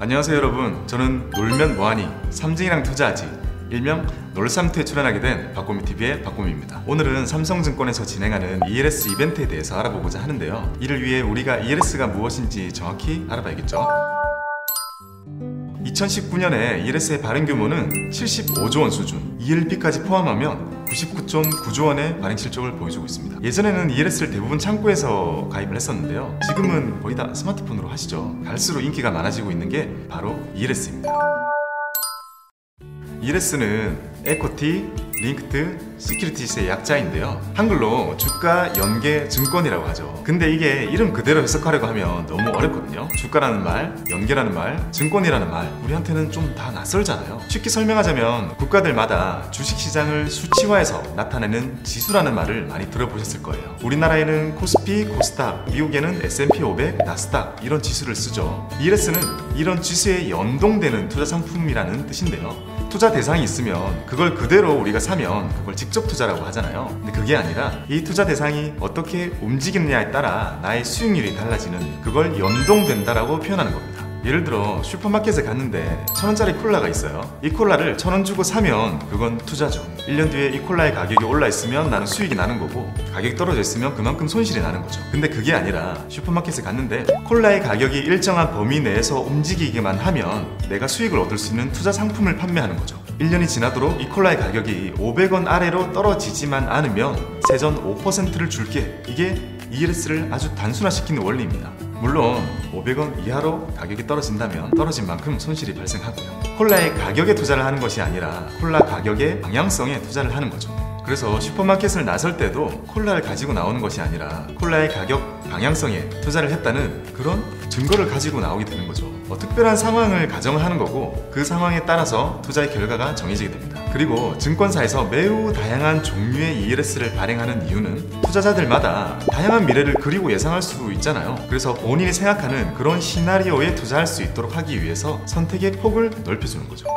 안녕하세요 여러분, 저는 놀면 뭐하니 삼성이랑 투자하지 일명 놀삼투에 출연하게 된 박고미TV의 박고미입니다. 오늘은 삼성증권에서 진행하는 ELS 이벤트에 대해서 알아보고자 하는데요, 이를 위해 우리가 ELS가 무엇인지 정확히 알아봐야겠죠. 2019년에 ELS의 발행 규모는 75조 원 수준, ELB까지 포함하면 99.9조 원의 발행 실적을 보여주고 있습니다. 예전에는 ELS를 대부분 창구에서 가입을 했었는데요, 지금은 거의 다 스마트폰으로 하시죠. 갈수록 인기가 많아지고 있는 게 바로 ELS입니다. ELS는 에코티, 링크드, 시큐리티스의 약자인데요, 한글로 주가, 연계, 증권이라고 하죠. 근데 이게 이름 그대로 해석하려고 하면 너무 어렵거든요. 주가라는 말, 연계라는 말, 증권이라는 말, 우리한테는 좀 다 낯설잖아요. 쉽게 설명하자면 국가들마다 주식시장을 수치화해서 나타내는 지수라는 말을 많이 들어보셨을 거예요. 우리나라에는 코스피, 코스닥, 미국에는 S&P 500, 나스닥 이런 지수를 쓰죠. ELS는 이런 지수에 연동되는 투자 상품이라는 뜻인데요, 투자 대상이 있으면 그걸 그대로 우리가 사면 그걸 직접 투자라고 하잖아요. 근데 그게 아니라 이 투자 대상이 어떻게 움직이느냐에 따라 나의 수익률이 달라지는, 그걸 연동된다라고 표현하는 겁니다. 예를 들어 슈퍼마켓에 갔는데 1,000원짜리 콜라가 있어요. 이 콜라를 1,000원 주고 사면 그건 투자죠. 1년 뒤에 이 콜라의 가격이 올라 있으면 나는 수익이 나는 거고, 가격이 떨어져 있으면 그만큼 손실이 나는 거죠. 근데 그게 아니라 슈퍼마켓에 갔는데 콜라의 가격이 일정한 범위 내에서 움직이기만 하면 내가 수익을 얻을 수 있는 투자 상품을 판매하는 거죠. 1년이 지나도록 이 콜라의 가격이 500원 아래로 떨어지지만 않으면 세전 5%를 줄게, 이게 ELS를 아주 단순화시키는 원리입니다. 물론 500원 이하로 가격이 떨어진다면 떨어진 만큼 손실이 발생하고요. 콜라의 가격에 투자를 하는 것이 아니라 콜라 가격의 방향성에 투자를 하는 거죠. 그래서 슈퍼마켓을 나설 때도 콜라를 가지고 나오는 것이 아니라 콜라의 가격 방향성에 투자를 했다는 그런 증거를 가지고 나오게 되는 거죠. 특별한 상황을 가정을 하는 거고, 그 상황에 따라서 투자의 결과가 정해지게 됩니다. 그리고 증권사에서 매우 다양한 종류의 ELS를 발행하는 이유는 투자자들마다 다양한 미래를 그리고 예상할 수 있잖아요. 그래서 본인이 생각하는 그런 시나리오에 투자할 수 있도록 하기 위해서 선택의 폭을 넓혀주는 거죠.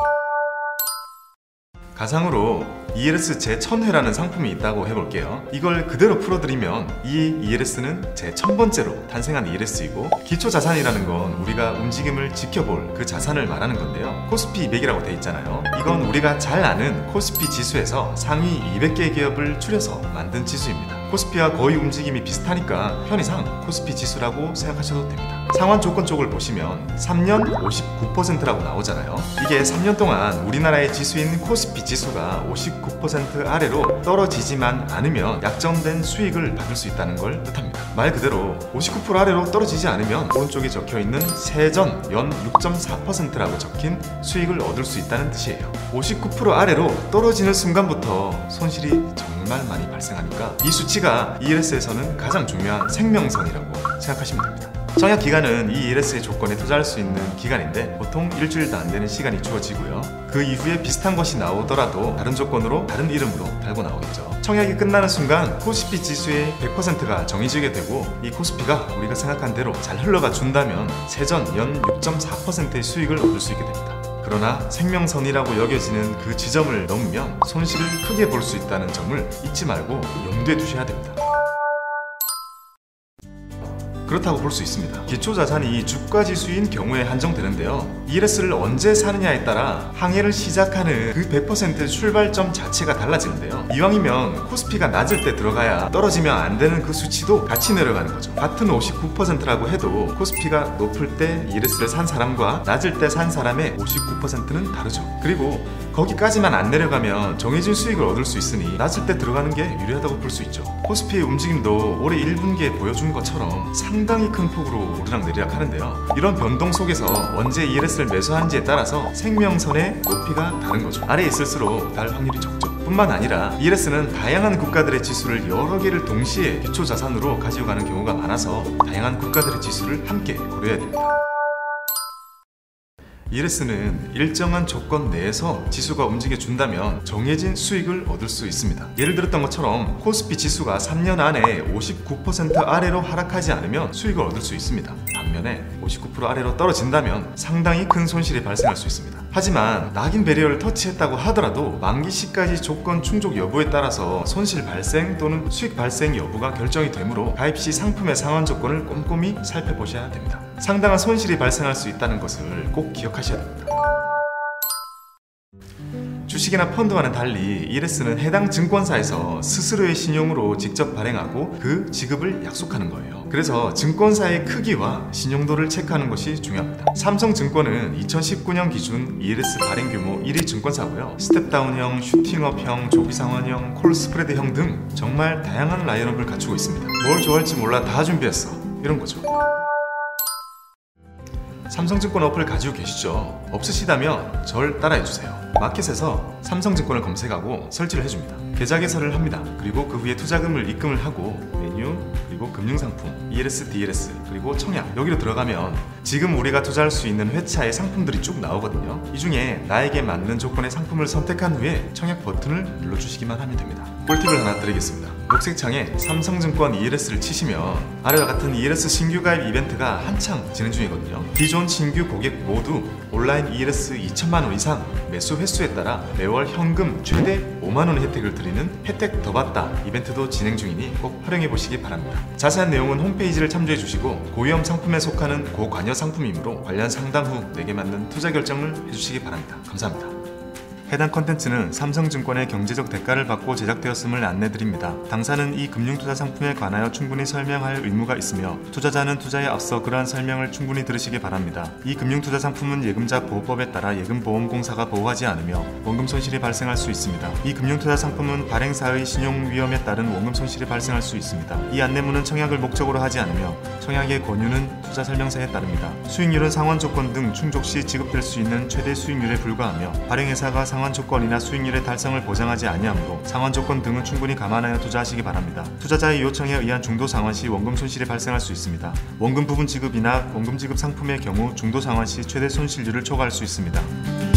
가상으로 ELS 제1000회라는 상품이 있다고 해볼게요. 이걸 그대로 풀어드리면 이 ELS는 제1000번째로 탄생한 ELS이고, 기초자산이라는 건 우리가 움직임을 지켜볼 그 자산을 말하는 건데요, 코스피 200이라고 돼 있잖아요. 이건 우리가 잘 아는 코스피 지수에서 상위 200개 기업을 추려서 만든 지수입니다. 코스피와 거의 움직임이 비슷하니까 편의상 코스피 지수라고 생각하셔도 됩니다. 상환 조건 쪽을 보시면 3년 59%라고 나오잖아요. 이게 3년 동안 우리나라의 지수인 코스피 지수가 59% 아래로 떨어지지만 않으면 약정된 수익을 받을 수 있다는 걸 뜻합니다. 말 그대로 59% 아래로 떨어지지 않으면 오른쪽에 적혀있는 세전 연 6.4%라고 적힌 수익을 얻을 수 있다는 뜻이에요. 59% 아래로 떨어지는 순간부터 손실이 정말 많이 발생하니까 이 수치가 ELS에서는 가장 중요한 생명선이라고 생각하시면 됩니다. 청약 기간은 이 ELS의 조건에 투자할 수 있는 기간인데 보통 일주일도 안 되는 시간이 주어지고요. 그 이후에 비슷한 것이 나오더라도 다른 조건으로 다른 이름으로 달고 나오겠죠. 청약이 끝나는 순간 코스피 지수의 100%가 정해지게 되고, 이 코스피가 우리가 생각한 대로 잘 흘러가 준다면 세전 연 6.4%의 수익을 얻을 수 있게 됩니다. 그러나 생명선이라고 여겨지는 그 지점을 넘으면 손실을 크게 볼 수 있다는 점을 잊지 말고 염두에 두셔야 됩니다. 그렇다고 볼 수 있습니다. 기초자산이 주가지수인 경우에 한정되는데요, ELS를 언제 사느냐에 따라 항해를 시작하는 그 100% 출발점 자체가 달라지는데요, 이왕이면 코스피가 낮을 때 들어가야 떨어지면 안 되는 그 수치도 같이 내려가는 거죠. 같은 59%라고 해도 코스피가 높을 때 ELS를 산 사람과 낮을 때 산 사람의 59%는 다르죠. 그리고 거기까지만 안 내려가면 정해진 수익을 얻을 수 있으니 낮을 때 들어가는 게 유리하다고 볼 수 있죠. 코스피의 움직임도 올해 1분기에 보여준 것처럼 상당히 큰 폭으로 오르락내리락 하는데요, 이런 변동 속에서 언제 ELS를 매수하는지에 따라서 생명선의 높이가 다른 거죠. 아래에 있을수록 달 확률이 적죠. 뿐만 아니라 ELS는 다양한 국가들의 지수를 여러 개를 동시에 기초자산으로 가지고 가는 경우가 많아서 다양한 국가들의 지수를 함께 고려해야 됩니다. ELS는 일정한 조건 내에서 지수가 움직여준다면 정해진 수익을 얻을 수 있습니다. 예를 들었던 것처럼 코스피 지수가 3년 안에 59% 아래로 하락하지 않으면 수익을 얻을 수 있습니다. 반면에 59% 아래로 떨어진다면 상당히 큰 손실이 발생할 수 있습니다. 하지만 낙인 배리어를 터치했다고 하더라도 만기 시까지 조건 충족 여부에 따라서 손실 발생 또는 수익 발생 여부가 결정이 되므로 가입 시 상품의 상환 조건을 꼼꼼히 살펴보셔야 됩니다. 상당한 손실이 발생할 수 있다는 것을 꼭 기억하셔야 됩니다. 주식이나 펀드와는 달리 ELS는 해당 증권사에서 스스로의 신용으로 직접 발행하고 그 지급을 약속하는 거예요. 그래서 증권사의 크기와 신용도를 체크하는 것이 중요합니다. 삼성증권은 2019년 기준 ELS 발행 규모 1위 증권사고요. 스텝다운형, 슈팅업형, 조기상환형, 콜스프레드형 등 정말 다양한 라인업을 갖추고 있습니다. 뭘 좋아할지 몰라 다 준비했어, 이런 거죠. 삼성증권 어플 가지고 계시죠? 없으시다면 절 따라해주세요. 마켓에서 삼성증권을 검색하고 설치를 해줍니다. 계좌 개설을 합니다. 그리고 그 후에 투자금을 입금을 하고 메뉴, 그리고 금융상품, ELS, DLS, 그리고 청약, 여기로 들어가면 지금 우리가 투자할 수 있는 회차의 상품들이 쭉 나오거든요. 이 중에 나에게 맞는 조건의 상품을 선택한 후에 청약 버튼을 눌러주시기만 하면 됩니다. 꿀팁을 하나 드리겠습니다. 녹색 창에 삼성증권 ELS를 치시면 아래와 같은 ELS 신규 가입 이벤트가 한창 진행 중이거든요. 기존 신규 고객 모두 온라인 ELS 2천만원 이상 매수 횟수에 따라 매월 현금 최대 5만원의 혜택을 드리는 혜택 더 받다 이벤트도 진행 중이니 꼭 활용해 보시기 바랍니다. 자세한 내용은 홈페이지를 참조해 주시고 고위험 상품에 속하는 고관여 상품이므로 관련 상담 후 내게 맞는 투자 결정을 해주시기 바랍니다. 감사합니다. 해당 컨텐츠는 삼성증권의 경제적 대가를 받고 제작되었음을 안내드립니다. 당사는 이 금융투자 상품에 관하여 충분히 설명할 의무가 있으며 투자자는 투자에 앞서 그러한 설명을 충분히 들으시기 바랍니다. 이 금융투자 상품은 예금자 보호법에 따라 예금보험공사가 보호하지 않으며 원금 손실이 발생할 수 있습니다. 이 금융투자 상품은 발행사의 신용위험에 따른 원금 손실이 발생할 수 있습니다. 이 안내문은 청약을 목적으로 하지 않으며 청약의 권유는 투자 설명서에 따릅니다. 수익률은 상환 조건 등 충족 시 지급될 수 있는 최대 수익률에 불과하며 발행회사가 상환 조건이나 수익률의 달성을 보장하지 아니하므로 상환 조건 등은 충분히 감안하여 투자하시기 바랍니다. 투자자의 요청에 의한 중도 상환 시 원금 손실이 발생할 수 있습니다. 원금 부분 지급이나 원금 지급 상품의 경우 중도 상환 시 최대 손실률을 초과할 수 있습니다.